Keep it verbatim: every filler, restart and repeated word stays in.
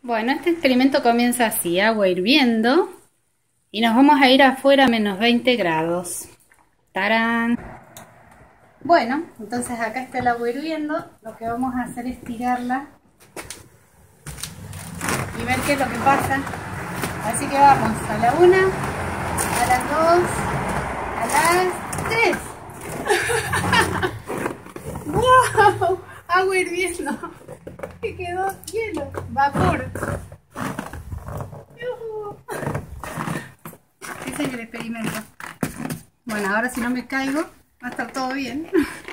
Bueno, este experimento comienza así, agua hirviendo, y nos vamos a ir afuera a menos veinte grados. ¡Tarán! Bueno, entonces acá está el agua hirviendo, lo que vamos a hacer es tirarla y ver qué es lo que pasa. Así que vamos a la una, a las dos, a las tres. ¡Wow! Agua hirviendo. Que quedó hielo, vapor. ¡Yuhu! Ese es el experimento. Bueno, ahora si no me caigo, va a estar todo bien.